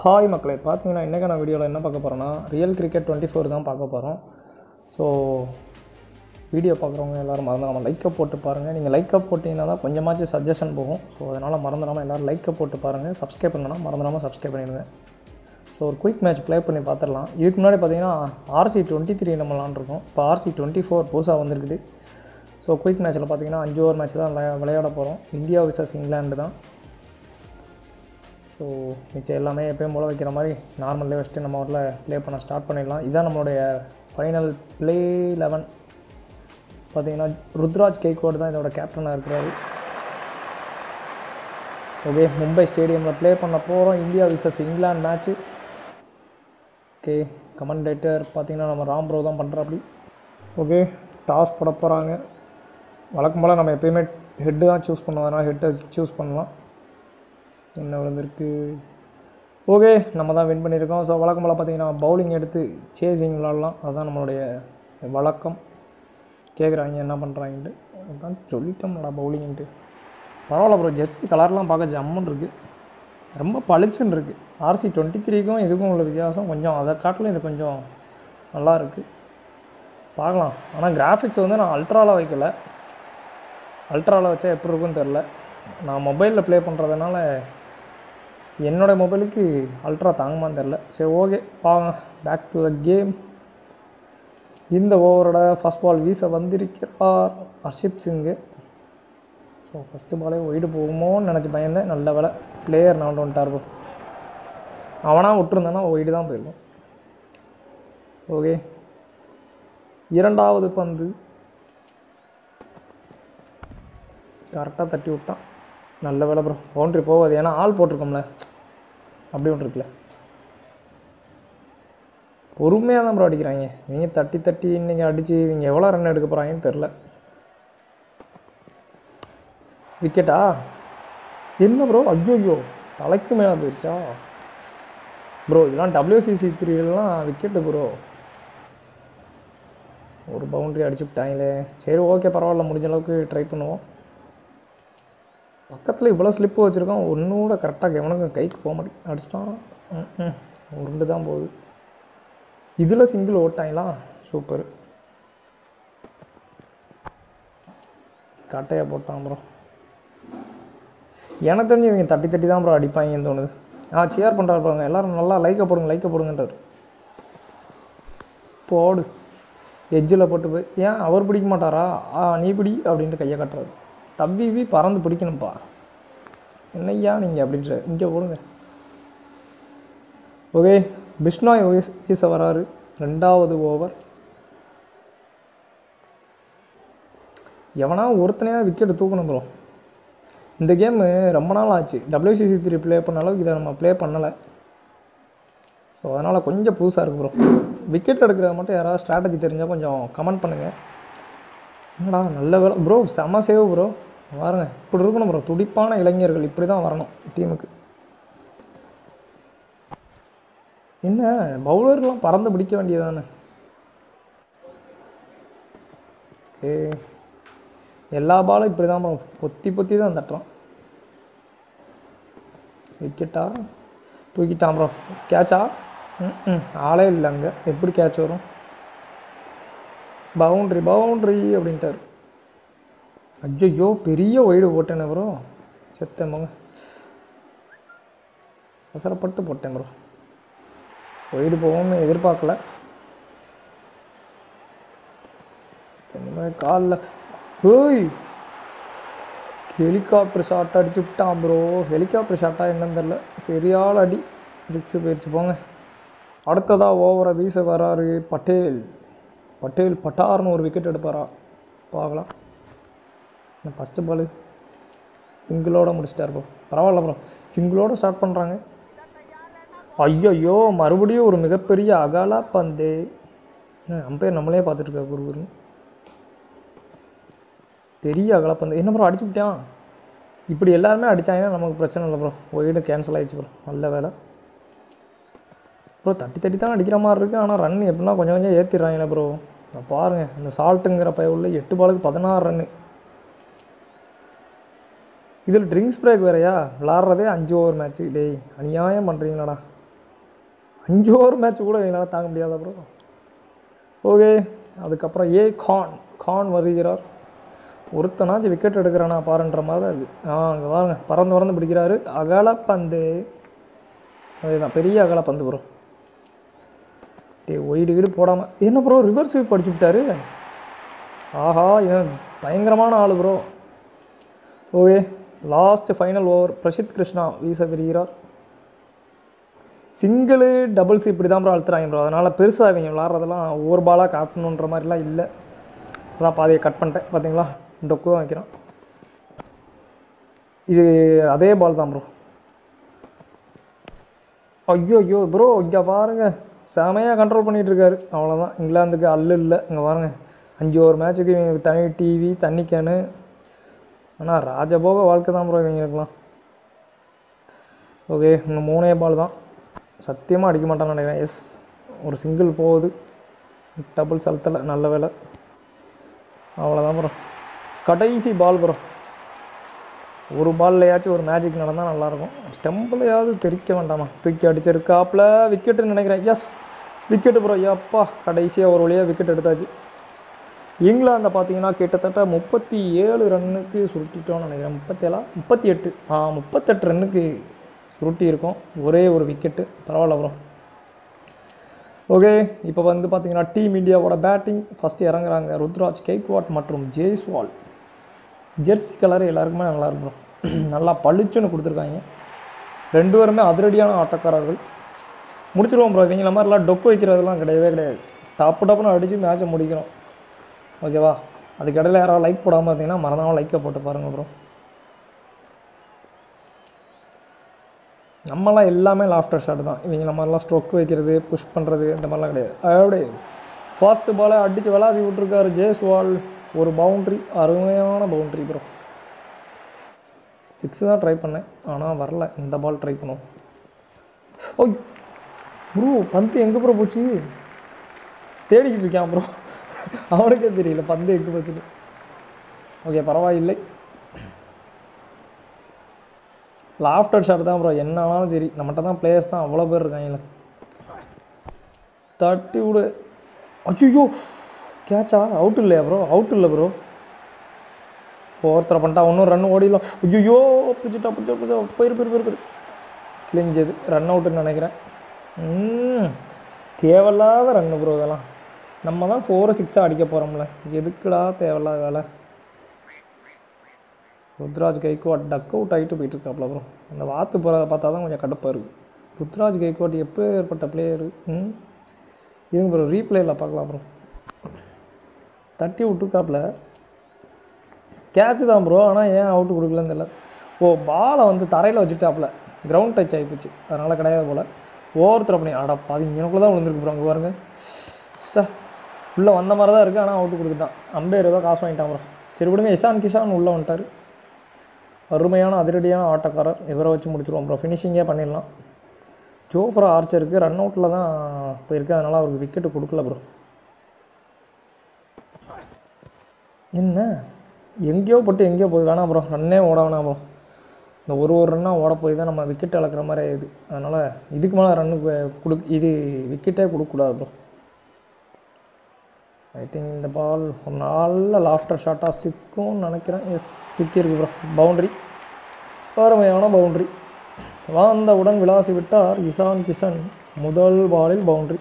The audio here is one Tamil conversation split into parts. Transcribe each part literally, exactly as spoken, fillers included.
ஹாய் மக்களே, பார்த்தீங்கன்னா இன்றைக்கான வீடியோவில் என்ன பார்க்க போகிறோன்னா ரியல் கிரிக்கெட் டுவெண்ட்டி ஃபோர் தான் பார்க்க போகிறோம். ஸோ வீடியோ பார்க்குறவங்க எல்லோரும் மறந்துடாமல் லைக்கை போட்டு பாருங்கள். நீங்கள் லைக்கை போட்டிங்கன்னா தான் கொஞ்சமாச்சும் சஜஷன் போகும். ஸோ அதனால் மறந்துடாமல் எல்லோரும் லைக்கை போட்டு பாருங்கள். சப்ஸ்கிரைப் பண்ணணும்னா மறந்துடாமல் சப்ஸ்கிரைப் பண்ணிடுங்க. ஸோ ஒரு குயிக் மேட்ச் ப்ளே பண்ணி பார்த்துடலாம். இதுக்கு முன்னாடி பார்த்தீங்கன்னா ஆர்சி டுவெண்ட்டி த்ரீ நம்ம விளாண்டுருக்கோம். இப்போ ஆர்சி டுவெண்ட்டி ஃபோர் புதுசாக வந்திருக்குது. ஸோ குயிக் மேட்ச்சில் பார்த்தீங்கன்னா அஞ்சு ஓவர் மேட்ச் தான் விளையாட போகிறோம். இந்தியா விசஸ் இங்கிலாண்டு தான். ஸோ மிச்சம் எல்லாமே எப்போயும் போல வைக்கிற மாதிரி நார்மல்லே வச்சுட்டு நம்ம ஊரில் ப்ளே பண்ண ஸ்டார்ட் பண்ணிடலாம். இதுதான் நம்மளுடைய ஃபைனல் ப்ளே லெவன். பார்த்திங்கன்னா ருத்ராஜ் கெய்க்வாட் தான் இதோட கேப்டனாக இருக்கிறாரு. ஓகே, மும்பை ஸ்டேடியமில் ப்ளே பண்ண போகிறோம். India versus England match. Okay, commentator பார்த்திங்கன்னா நம்ம ராம் ப்ரோ தான் பண்ணுறாப்படி. ஓகே, டாஸ் போட போகிறாங்க. வழக்கம் போல் நம்ம எப்போயுமே ஹெட்டு தான் சூஸ் பண்ணுவோம். அதனால் ஹெட்டை சூஸ் பண்ணலாம். என்ன விழுந்திருக்கு? ஓகே, நம்ம தான் வின் பண்ணியிருக்கோம். ஸோ வழக்கம் போல் பார்த்திங்கன்னா பவுலிங் எடுத்து சேசிங் விளாட்லாம். அதுதான் நம்மளுடைய வழக்கம். கேட்குறாங்க என்ன பண்ணுறாங்கன்ட்டு. அதுதான் சொல்லிட்டோம்டா பவுலிங்ன்ட்டு. பரவாயில்ல ப்ரோ, ஜெர்சி கலர்லாம் பார்க்க ஜம்முன்னு இருக்குது. ரொம்ப பளிச்சுன்னு இருக்குது. ஆர்சி டுவெண்ட்டி த்ரீக்கும் இதுக்கும் உள்ள வித்தியாசம் கொஞ்சம் அதை காட்டிலும் இது கொஞ்சம் நல்லா இருக்குது. பார்க்கலாம். ஆனால் கிராஃபிக்ஸ் வந்து நான் அல்ட்ராவில் வைக்கலை. அல்ட்ராவில் வச்சா எப்படி இருக்குன்னு தெரில. நான் மொபைலில் ப்ளே பண்ணுறதுனால என்னோடய மொபைலுக்கு அல்ட்ரா தாங்குமான்னு தெரில. சரி, ஓகே, பாங்க பேக் டு த கேம். இந்த ஓவரோட ஃபஸ்ட் பால் வீச வந்திருக்கிறார் ஹர்ஷிப் சிங்கு. ஸோ ஃபஸ்ட்டு பாலே ஒய்டு போகுமோன்னு நினச்சி பயந்தேன். நல்ல வேலை பிளேயர் நான் வந்துட்டார். அவனாக விட்டுருந்தானா ஒய்டு தான் போயிருக்கும். ஓகே, இரண்டாவது பந்து கரெக்டாக தட்டி விட்டான். நல்ல வேலை ப்ரோ, பவுண்ட்ரி போகாது. ஏன்னா ஆள் போட்டிருக்கோம்ல, அப்படி ஒன்று இருக்குல்ல. பொறுமையாக தான் ப்ரோ அடிக்கிறாங்க. நீங்கள் தட்டி தட்டி இன்றைக்கி அடித்து இவங்க எவ்வளோ ரன் எடுக்க போகிறாங்கன்னு தெரில. விக்கெட்டா? என்ன ப்ரோ? ஐயோ, தலைக்கு மேலே போயிடுச்சா ப்ரோ? இதெல்லாம் டபிள்யூசிசி த்ரீலாம் விக்கெட்டு ப்ரோ. ஒரு பவுண்ட்ரி அடிச்சு விட்டாங்களே. சரி, ஓகே, பரவாயில்ல, முடிஞ்ச அளவுக்கு ட்ரை பண்ணுவோம். பக்கத்தில் இவ்வளோ ஸ்லிப்பு வச்சுருக்கோம். ஒன்றும் கூட கரெக்டாக எவனுக்கும் கைக்கு போக மாட்டேன். அடிச்சிட்டான். ம் உருண்டு தான் போகுது. இதில் சிங்கிள் ஓட்டாங்களா? சூப்பர். கட்டையாக போட்டான் ப்ரோ. எனக்கு தெரிஞ்சு இவங்க தட்டி தட்டி தான் ப்ரோ அடிப்பாங்கன்னு தோணுது. ஆ, சேர் பண்ணுறாரு பாருங்க. எல்லோரும் நல்லா லைக்கை போடுங்க, லைக்கை போடுங்கன்றார். போடு. எஜ்ஜில் போட்டு போய் ஏன் அவர் பிடிக்க மாட்டாரா? ஆ, நீ பிடி அப்படின்ட்டு கையை கட்டுறாரு. தவ்வி பறந்து பிடிக்கணும்ப்பா. என்னையா நீங்கள் அப்படின்ற இங்கே போடுங்க. ஓகே, பிஷ்னாய் வீச வராரு. ரெண்டாவது ஓவர். எவனா ஒருத்தனையாக விக்கெட்டு தூக்கணும் ப்ரோ. இந்த கேமு ரொம்ப நாள் ஆச்சு. டபிள்யூசிசி த்ரீ ப்ளே பண்ண அளவுக்கு இதை நம்ம ப்ளே பண்ணலை. ஸோ அதனால் கொஞ்சம் புதுசாக இருக்குது ப்ரோ. விக்கெட் எடுக்கிறத மட்டும் யாராவது ஸ்ட்ராட்டஜி தெரிஞ்சால் கொஞ்சம் கமெண்ட் பண்ணுங்கள். என்னடா நல்ல வேலை ப்ரோ, செம சேவ் ப்ரோ. பாருங்க, இப்படி இருக்கணும் ப்ரோ. துடிப்பான இளைஞர்கள் இப்படி தான் வரணும் டீமுக்கு. என்ன பவுலர்லாம் பறந்து பிடிக்க வேண்டியதானே. ஓகே, எல்லா பாலும் இப்படி தான் ப்ரோ, பொத்தி பொத்தி தான் தட்டுறான். விக்கெட்டா? தூக்கிட்டான் ப்ரோ. கேட்சா? ம் ம் ஆளே இல்லை அங்கே. எப்படி கேட்ச் வரும்? பவுண்ட்ரி பவுண்ட்ரி அப்படின்ட்டார். ஐயோ, பெரிய ஒய்டு போட்டேனே ப்ரோ. செத்தேன் போங்க, அவசரப்பட்டு போட்டேன் ப்ரோ. ஒய்டு போவோம்னு எதிர்பார்க்கல. இனிமேல் காலில் ஓய் ஹெலிகாப்டர் ஷாட் அடிச்சு விட்டான் ப்ரோ. ஹெலிகாப்டர் ஷாட்டாக என்னன்னு தெரில. சரியால் அடி. சிக்ஸு போயிடுச்சு போங்க. அடுத்ததாக ஓவரை வீச வராரு பட்டேல். பட்டேல் பட்டார்னு ஒரு விக்கெட் எடுப்பாரா பார்க்கலாம். ஃபஸ்ட்டு பாலு சிங்கிளோடு முடிச்சிட்டார் ப்ரோ. பரவாயில்ல ப்ரோ, சிங்கிளோடு ஸ்டார்ட் பண்ணுறாங்க. ஐயோ, மறுபடியும் ஒரு மிகப்பெரிய அகாலா பந்து. அம்பையர் நம்மளே பார்த்துட்ருக்காரு குரு. பெரிய அகலா பந்து. என்ன ப்ரோ அடிச்சு விட்டான்? இப்படி எல்லாருமே அடித்தாங்கன்னா நமக்கு பிரச்சனை இல்லை ப்ரோ. ஒய்டு கேன்சல் ஆகிடுச்சு ப்ரோ. நல்ல வேலை ப்ரோ. தட்டி தட்டி தான் அடிக்கிற மாதிரி இருக்குது. ஆனால் ரன் எப்படின்னா கொஞ்சம் கொஞ்சம் ஏற்றிடுறாங்களே ப்ரோ. பாருங்கள், இந்த சால்ட்டுங்கிற பைய உள்ள எட்டு பாலுக்கு பதினாறு ரன்னு. இதில் ட்ரிங்க்ஸ் பிரேக் வேறையா? விளாட்றதே அஞ்சு ஓவர் மேட்ச்சு. டேய், அநியாயம் பண்ணுறீங்களாடா. அஞ்சு ஓவர் மேட்ச் கூட எங்களால் தாங்க முடியாதா ப்ரோ. ஓகே, அதுக்கப்புறம் ஏ கான் கான் வருகிறார். ஒருத்தனாச்சும் விக்கெட் எடுக்கிறானா பாருன்ற மாதிரி தான் இருக்குது. ஆ அங்கே வாங்க, பறந்து பறந்து பிடிக்கிறாரு. அகலப்பந்து, அதுதான் பெரிய அகலப்பந்து ப்ரோ. டே ஒயிடு வீடு போடாமல் என்ன ப்ரோ ரிவர்ஸ் ஸ்வீப் அடிச்சு விட்டாரு. ஆஹா, இவன் பயங்கரமான ஆள் bro. Okay, last final over Prasidh Krishna வீச விரிகிறார். சிங்கிளு டபுள்ஸ் இப்படி தான் ப்ரோ அழுத்துறாங்க ப்ரோ. அதனால் பெருசாக இவங்க விளாட்றதெல்லாம் ஒவ்வொரு பாலாக காட்டணுன்ற மாதிரிலாம் இல்லை. அதான் பாதையை கட் பண்ணிட்டேன் பார்த்தீங்களா. டொக்கு தான் வைக்கிறான். இது அதே பால் தான் ப்ரோ. ஐயோ ஐயோ ப்ரோ, இங்கே பாருங்கள், செமையாக கண்ட்ரோல் பண்ணிகிட்ருக்காரு. அவ்வளோதான், இங்கிலாந்துக்கு அல்லு இல்லை. இங்கே பாருங்கள், அஞ்சு ஓவர் மேட்ச்சுக்கு இவங்களுக்கு தனி டிவி தண்ணி கேனு. ஆனால் ராஜபோக வாழ்க்கை தான் ப்ரோ இவங்களுக்குலாம். ஓகே, இன்னும் மூணே பால் தான், சத்தியமாக அடிக்க மாட்டான்னு நினைக்கிறேன். எஸ், ஒரு சிங்கிள் போகுது, டபுள்ஸ் அழுத்தலை, நல்ல வேலை. அவ்வளோதான் ப்ரோ, கடைசி பால் ப்ரோ. ஒரு பால்லையாச்சும் ஒரு மேஜிக் நடந்தால் நல்லாயிருக்கும். ஸ்டெம்பிளையாவது தெரிக்க வேண்டாமா, தூக்கி அடிச்சிருக்காப்பில் விக்கெட்டுன்னு நினைக்கிறேன். Yes, wicket bro. எப்பா, கடைசியாக ஒரு வழியாக விக்கெட் எடுத்தாச்சு. இங்கிலாந்தை பார்த்தீங்கன்னா கிட்டத்தட்ட முப்பத்தி ஏழு ரன்னுக்கு சுருட்டிட்டோன்னு நினைக்கிறேன். முப்பத்தேழா முப்பத்தி எட்டு ஆ முப்பத்தெட்டு ரன்னுக்கு சுருட்டி இருக்கும். ஒரே ஒரு விக்கெட்டு, பரவாயில்ல ப்ரோ. ஓகே, இப்போ வந்து பார்த்தீங்கன்னா டீம் இந்தியாவோட பேட்டிங் ஃபஸ்ட்டு இறங்குறாங்க ருத்ராஜ் கெய்க்வாட் மற்றும் ஜெய்ஸ்வால். ஜெர்சி கலர் எல்லாருக்குமே நல்லா இருக்கும், நல்லா பளிச்சுன்னு கொடுத்துருக்காங்க. ரெண்டு பேருமே அதிரடியான ஆட்டக்காரர்கள். முடிச்சிருவோம் ப்ரோ. இவங்கள மாதிரிலாம் டொக்கு வைக்கிறதுலாம் கிடையவே கிடையாது. டப்பு டப்புன்னு அடித்து மேட்சை முடிக்கணும். ஓகேவா? அதுக்கடையில் யாராவது லைக் போடாமல் இருந்தீங்கன்னா மறந்தாலும் லைக்கை போட்டு பாருங்கள் ப்ரோ. நம்மளாம் எல்லாமே லாஃப்டர் ஷாட் தான். இவங்க மாதிரிலாம் ஸ்ட்ரோக் வைக்கிறது, புஷ் பண்ணுறது இந்த மாதிரிலாம் கிடையாது. அப்படியே ஃபாஸ்ட்டு பாலை அடித்து விளாசி விட்ருக்காரு ஜெய்ஸ்வால். ஒரு பவுண்ட்ரி, அருமையான பவுண்ட்ரி ப்ரோ. சிக்ஸு தான் ட்ரை பண்ணேன், ஆனால் வரல. இந்த பால் ட்ரை பண்ணுவோம். ஓய் ப்ரோ, பந்து எங்கே ப்ரோ போச்சு? தேடிக்கிட்டு இருக்கான் ப்ரோ, அவனுக்கே தெரியல பந்து எங்கே போச்சுன்னு. ஓகே, பரவாயில்லை. லாஃப்டர் ஷாட் தான் ப்ரோ. என்ன ஆனாலும் சரி, நம்மகிட்ட தான் பிளேயர்ஸ் தான் அவ்வளோ பேர் இருக்காங்களே. தட்டி விடு. ஐயோ, கேட்சா? அவுட் இல்லையா ப்ரோ? அவுட் இல்லை ப்ரோ. ஒருத்தரை பண்ணிட்டா, ஒன்றும் ரன் ஓடிடலாம். ஐயோ, பிடிச்சிட்டா பிடிச்சா பிடிச்சா போயிரு போயிரு போயிரு கிழிஞ்சது. ரன் அவுட்டுன்னு நினைக்கிறேன். ம் தேவையில்லாத ரன்னு ப்ரோ இதெல்லாம். நம்ம தான் ஃபோரு சிக்ஸாக அடிக்க போகிறோம்ல, எதுக்குடா தேவையில்லாத வேலை. ருத்ராஜ் கெய்க்வாட் டக் அவுட் ஆகிட்டு போயிட்டுருக்காப்ல ப்ரோ. அந்த வாத்து போகிறத பார்த்தா தான் கொஞ்சம் கடுப்பாக இருக்குது. ருத்ராஜ் கெய்க்வாட் எப்போ ஏற்பட்ட பிளேயரு? ம் இருங்க ப்ரோ, ரீப்ளேயில் பார்க்கலாம் ப்ரோ. தட்டி விட்டுருக்காப்புல, கேட்சு தான் ப்ரோ. ஆனால் ஏன் அவுட்டு கொடுக்கலன்னு தெரியல. ஓ, பாலை வந்து தரையில் வச்சுட்டாப்புல, கிரவுண்ட் டச் ஆகிப்போச்சு, அதனால் கிடையாது போல். ஓவர் த்ரோ பண்ணி அடப்பா, அது இங்கனக்குள்ளே தான் விழுந்துருக்கு ப்ரோ. அங்கே பாருங்க, சார் உள்ளே வந்த மாதிரி தான் இருக்குது, ஆனால் அவுட்டு கொடுத்துட்டான். அம்பையர் ஏதோ காசு வாங்கிட்டான் ப்ரோ. சரி விடுங்க, இசான் கிஷான் உள்ளே வந்துட்டார். அருமையான அதிரடியான ஆட்டக்காரர். இவரை வச்சு முடிச்சிருவோம் ப்ரோ. ஃபினிஷிங்கே பண்ணிடலாம். ஜோஃப்ரா ஆர்ச்சருக்கு ரன் அவுட்டில் தான் போயிருக்கு, அதனால் அவருக்கு விக்கெட்டு கொடுக்கல ப்ரோ. என்ன எங்கேயோ போட்டு எங்கேயோ போய் வேணாம் ப்ரோ, ரன்னே ஓட வேணாம் ப்ரோ. இந்த ஒரு ஒரு ரன்னாக ஓட போய் தான் நம்ம விக்கெட் இழக்கிற மாதிரி ஆயிடுது. அதனால் இதுக்கு மேலே ரன்னு கொடு இது விக்கெட்டே கொடுக்கக்கூடாது ப்ரோ. ஐ திங்க் இந்த பால் ஒரு நல்ல லாஃப்டர் ஷாட்டாக சிக்கும்னு நினைக்கிறேன். எஸ், சிக்கியிருக்கு ப்ரோ. பவுண்ட்ரி, அருமையான பவுண்ட்ரி. வந்தவுடன் விளாசி விட்டார் இசான் கிஷன். முதல் பாலில் பவுண்ட்ரி.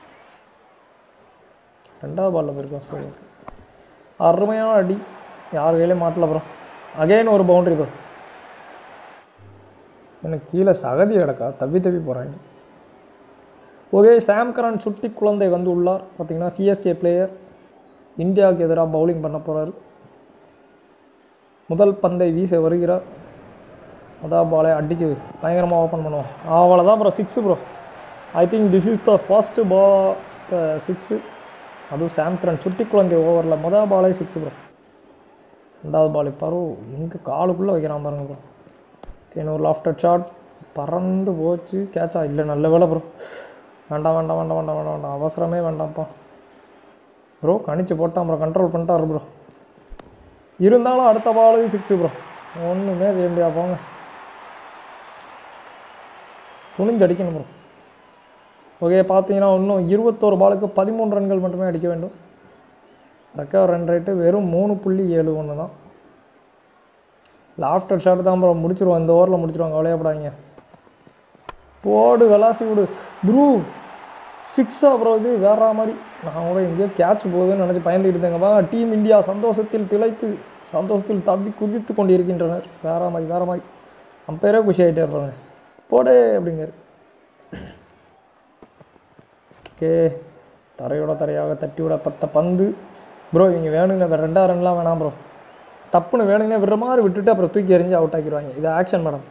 ரெண்டாவது பாலில் போயிருக்கோம். சரி, அருமையான அடி, யார் கையிலையும் மாட்டல ப்ரோ. அகைன் ஒரு பவுண்ட்ரி ப்ரோ. எனக்கு கீழே சகதி கிடக்கா, தப்பி தப்பி போகிறாங்க. ஓகே, சாம் கரன் சுட்டி குழந்தை வந்து உள்ளார். பார்த்திங்கன்னா சிஎஸ்கே பிளேயர் இந்தியாவுக்கு எதிராக பவுலிங் பண்ண போகிறார். முதல் பந்தை வீச வருகிறார். முதல் பாலை அடித்து பயங்கரமாக ஓப்பன் பண்ணுவோம். அவ்வளோதான் bro, six bro. I think this is the first ball the six. அதுவும் சாம் கரன் சுட்டி குழந்தை ஓவரில் முதல் பாலே சிக்ஸு ப்ரோ. ரெண்டாவது பால் இப்போ எங்கே காலுக்குள்ளே வைக்கிறான் பாருங்க ப்ரோ. இன்னொரு லாஃப்டர் ஷாட், பறந்து போச்சு. கேட்சா? இல்லை, நல்ல வேலை ப்ரோ. வேண்டாம் வேண்டாம் வேண்டாம் வேண்டாம் வேண்டாம் வேண்டாம் அவசரமே வேண்டாம்ப்பா ப்ரோ. கணிச்சு போட்டான் ப்ரோ, கண்ட்ரோல் பண்ணிட்டார் ப்ரோ. இருந்தாலும் அடுத்த பாலு சிக்ஸு ப்ரோ. ஒன்றுமே செய்ய முடியாது, போங்க. துணிஞ்சு அடிக்கணும் ப்ரோ. ஓகே, பார்த்தீங்கன்னா இன்னும் இருபத்தோரு பாலுக்கு பதிமூணு ரன்கள் மட்டுமே அடிக்க வேண்டும். ரெக்கவர் ரன் ரேட்டு வெறும் மூணு புள்ளி ஏழு ஒன்று தான். லாஃப்டர் ஷாட் தான் ப்ரோ, முடிச்சிருவோம் இந்த ஓவரில் முடிச்சிருவாங்க, கவலையப்படாதீங்க. போடு வெலாசி விடு ப்ரூ, சிக்ஸா ப்ரோ, இது வேற மாதிரி. நான் கூட எங்கேயோ கேட்ச் போகுதுன்னு நினச்சி பயந்துக்கிட்டு இருந்தேங்கப்பா. டீம் இந்தியா சந்தோஷத்தில் திளைத்து சந்தோஷத்தில் தவி குதித்து கொண்டு இருக்கின்றனர். வேற மாதிரி வேற மாதிரி அம்பையரே குஷி ஆகிட்டே இருப்பாங்க. போடே அப்படிங்கிறார். ஓகே, தரையோட தரையாக தட்டி விடப்பட்ட பந்து ப்ரோ. இவங்க வேணுங்க வேறு ரெண்டாவது ரன்லாம் வேணாம் ப்ரோ, டப்புன்னு வேணுங்க விடுற மாதிரி விட்டுட்டு அப்புறம் தூக்கி எறிஞ்சு அவுட் ஆக்கிடுவாங்க. இது action madam.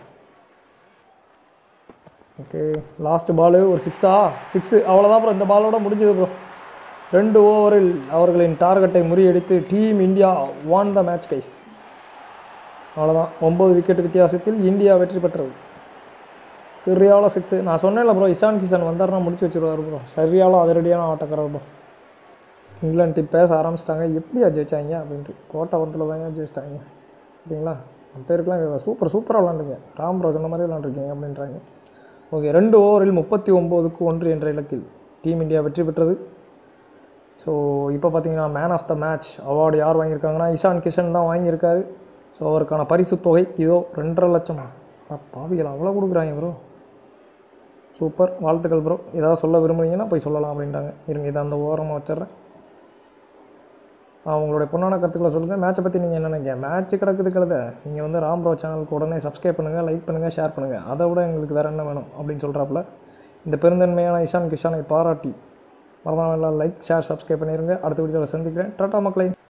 Okay, last ball ஒரு சிக்ஸா, சிக்ஸு அவ்வளோதான் ப்ரோ. இந்த பாலோட முடிஞ்சது ப்ரோ. ரெண்டு ஓவரில் அவர்களின் டார்கெட்டை முறியடித்து team India won the match guys. அவ்வளோதான், ஒம்பது விக்கெட் வித்தியாசத்தில் இந்தியா வெற்றி பெற்றது. சரியால சிக்ஸு. நான் சொன்னேன்ல ப்ரோ, இஷான் கிஷன் வந்தாருன்னா முடிச்சு வச்சுருவார் ப்ரோ. சரியால அதிரடியான ஆட்டக்காரர் ப்ரோ. இங்கிலாந்து டீம் பேச ஆரம்பிச்சிட்டாங்க, எப்படி ஜெயிச்சாங்க அப்படின்ட்டு. கோட்டவரத்தில் தான் ஜெயிச்சிட்டாங்க ஓகேங்களா. மற்ற பேருக்குலாம் சூப்பர் சூப்பராக விளாண்டுங்க, ராம் ப்ரோ சொன்ன மாதிரி விளாண்டுருக்கீங்க அப்படின்றாங்க. ஓகே, ரெண்டு ஓவரில் முப்பத்தி ஒம்போதுக்கு ஒன்று என்ற இலக்கில் டீம் இந்தியா வெற்றி பெற்றது. ஸோ இப்போ பார்த்தீங்கன்னா man of the match award யார் வாங்கியிருக்காங்கன்னா இஷான் கிஷன் தான் வாங்கியிருக்காரு. ஸோ அவருக்கான பரிசு தொகை இதோ ரெண்டரை லட்சமா. பாவிகள் அவ்வளோ கொடுக்குறாங்க ப்ரோ. சூப்பர், வாழ்த்துக்கள் ப்ரோ. ஏதாவது சொல்ல விரும்புறீங்கன்னா போய் சொல்லலாம் அப்படின்ட்டாங்க. இருங்க, இதை அந்த ஓரமாக வச்சிட்றேன். அவங்களுடைய பொண்ணான கருத்துக்களை சொல்லுங்கள். மேட்சை பற்றி நீங்கள் என்ன நினைக்கிறீங்க? மேட்ச்சு கிடக்குது கழுத. நீங்கள் வந்து ராம் ப்ரோ சேனலுக்கு உடனே சப்ஸ்கிரைப் பண்ணுங்கள், லைக் பண்ணுங்கள், ஷேர் பண்ணுங்கள். அதை விட எங்களுக்கு வேறு என்ன வேணும் அப்படின்னு சொல்கிறாப்புல. இந்த பெருந்தன்மையான இஷான் கிஷானை பாராட்டி மறந்தாமல் எல்லாம் லைக் ஷேர் சப்ஸ்கிரைப் பண்ணிடுங்க. அடுத்த வீடியோவில் சந்திக்கிறேன். டாடா மக்களை.